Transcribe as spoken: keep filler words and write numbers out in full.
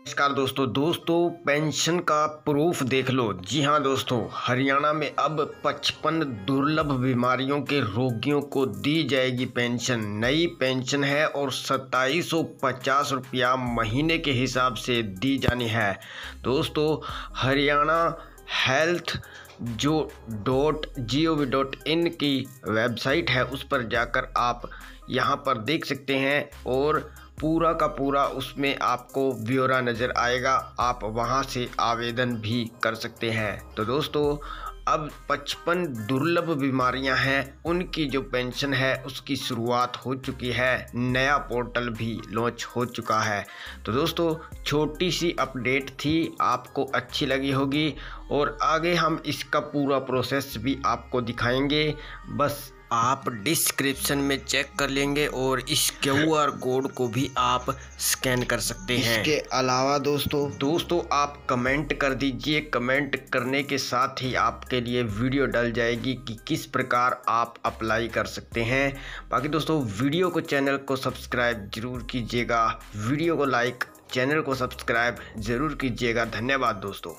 नमस्कार दोस्तों दोस्तों पेंशन का प्रूफ देख लो। जी हाँ दोस्तों, हरियाणा में अब पचपन दुर्लभ बीमारियों के रोगियों को दी जाएगी पेंशन। नई पेंशन है और सत्ताईस सौ पचास रुपया महीने के हिसाब से दी जानी है। दोस्तों हरियाणा हेल्थ जो dot G O V dot in की वेबसाइट है उस पर जाकर आप यहाँ पर देख सकते हैं और पूरा का पूरा उसमें आपको ब्यौरा नज़र आएगा। आप वहां से आवेदन भी कर सकते हैं। तो दोस्तों अब पचपन दुर्लभ बीमारियां हैं, उनकी जो पेंशन है उसकी शुरुआत हो चुकी है। नया पोर्टल भी लॉन्च हो चुका है। तो दोस्तों छोटी सी अपडेट थी, आपको अच्छी लगी होगी और आगे हम इसका पूरा प्रोसेस भी आपको दिखाएंगे। बस आप डिस्क्रिप्शन में चेक कर लेंगे और इस क्यू आर कोड को भी आप स्कैन कर सकते हैं। इसके अलावा दोस्तों दोस्तों आप कमेंट कर दीजिए। कमेंट करने के साथ ही आपके लिए वीडियो डल जाएगी कि किस प्रकार आप अप्लाई कर सकते हैं। बाकी दोस्तों वीडियो को चैनल को सब्सक्राइब जरूर कीजिएगा, वीडियो को लाइक, चैनल को सब्सक्राइब जरूर कीजिएगा। धन्यवाद दोस्तों।